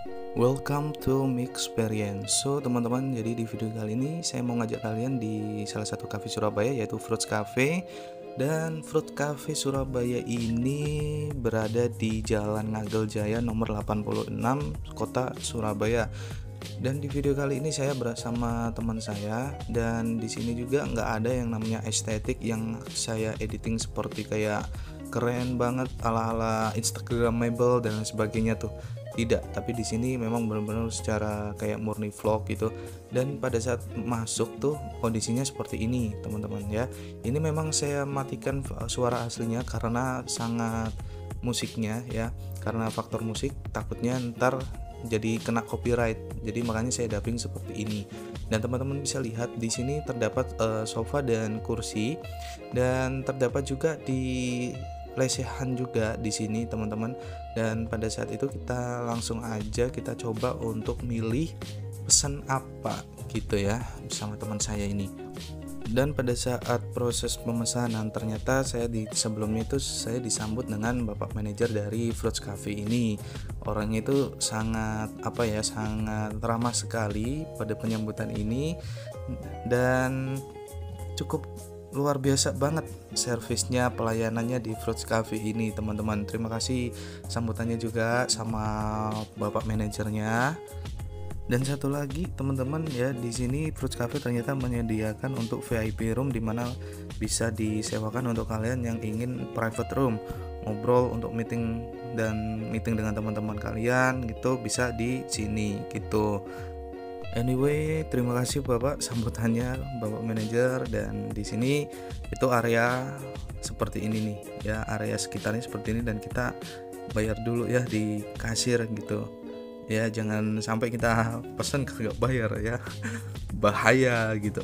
Welcome to Mixperience. So teman-teman, jadi di video kali ini saya mau ngajak kalian di salah satu cafe Surabaya, yaitu Fruits Cafe. Dan Fruit Cafe Surabaya ini berada di Jalan Ngagel Jaya nomor 86, Kota Surabaya. Dan di video kali ini saya bersama teman saya, dan di sini juga nggak ada yang namanya estetik yang saya editing seperti kayak keren banget ala-ala Instagramable dan lain sebagainya tuh. Tidak, tapi di sini memang benar-benar secara kayak murni vlog gitu. Dan pada saat masuk tuh kondisinya seperti ini, teman-teman ya. Ini memang saya matikan suara aslinya karena sangat musiknya ya. Karena faktor musik takutnya ntar jadi kena copyright. Jadi makanya saya dubbing seperti ini. Dan teman-teman bisa lihat di sini terdapat sofa dan kursi, dan terdapat juga di lesehan juga di sini teman-teman. Dan pada saat itu kita langsung aja kita coba untuk milih pesan apa gitu ya bersama teman saya ini. Dan pada saat proses pemesanan ternyata sebelumnya itu saya disambut dengan bapak manajer dari Fruits Cafe ini. Orangnya itu sangat sangat ramah sekali pada penyambutan ini, dan cukup luar biasa banget servisnya, pelayanannya di Fruits Cafe ini teman-teman. Terima kasih sambutannya juga sama bapak manajernya. Dan satu lagi teman-teman ya, di sini Fruits Cafe ternyata menyediakan untuk VIP room, dimana bisa disewakan untuk kalian yang ingin private room, ngobrol untuk meeting dengan teman-teman kalian gitu, bisa di sini gitu. Anyway, terima kasih Bapak sambutannya, Bapak manajer. Dan di sini itu area seperti ini nih ya, area sekitarnya seperti ini, dan kita bayar dulu ya di kasir gitu. Ya, jangan sampai kita pesen kagak bayar ya. Bahaya gitu.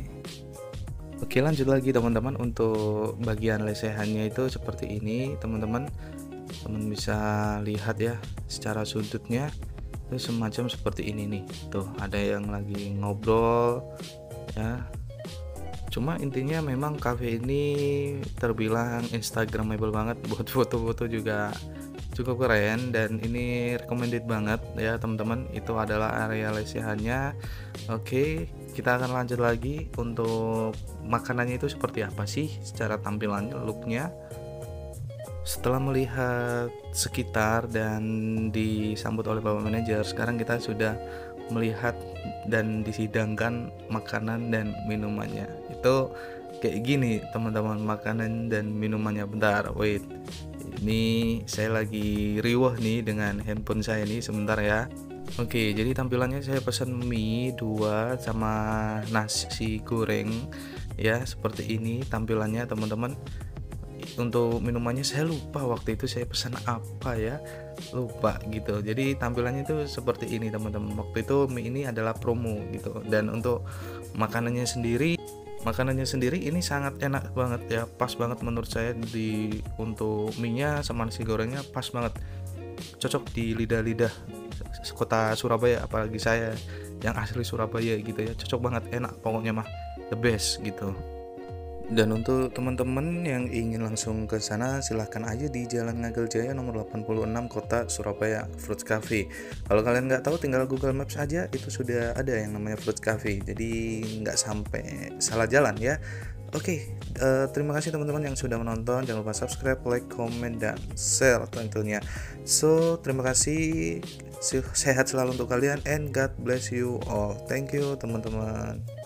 Oke, lanjut lagi teman-teman. Untuk bagian lesehannya itu seperti ini, teman-teman. Teman bisa lihat ya secara sudutnya. Itu semacam seperti ini nih, tuh ada yang lagi ngobrol ya. Cuma intinya memang cafe ini terbilang instagramable banget, buat foto-foto juga cukup keren, dan ini recommended banget ya teman-teman. Itu adalah area lesehannya. Oke, kita akan lanjut lagi. Untuk makanannya itu seperti apa sih secara tampilannya, looknya. Setelah melihat sekitar dan disambut oleh bapak manajer, sekarang kita sudah melihat dan disidangkan makanan dan minumannya. Itu kayak gini teman-teman, makanan dan minumannya. Bentar, wait, ini saya lagi riwah nih dengan handphone saya nih, sebentar ya. Oke, jadi tampilannya saya pesan mie 2 sama nasi goreng ya, seperti ini tampilannya teman-teman. Untuk minumannya saya lupa waktu itu saya pesan apa ya, lupa gitu. Jadi tampilannya itu seperti ini teman-teman. Waktu itu mie ini adalah promo gitu. Dan untuk makanannya sendiri ini sangat enak banget ya, pas banget menurut saya. Untuk mie-nya sama nasi gorengnya pas banget, cocok di lidah-lidah kota Surabaya, apalagi saya yang asli Surabaya gitu ya. Cocok banget, enak pokoknya mah, the best gitu. Dan untuk teman-teman yang ingin langsung ke sana, silahkan aja di Jalan Ngagel Jaya nomor 86, Kota Surabaya, Fruits Cafe. Kalau kalian nggak tahu, tinggal Google Maps aja, itu sudah ada yang namanya Fruits Cafe. Jadi nggak sampai salah jalan ya. Oke, terima kasih teman-teman yang sudah menonton. Jangan lupa subscribe, like, comment, dan share tentunya. So, terima kasih. Sehat selalu untuk kalian, and God bless you all. Thank you teman-teman.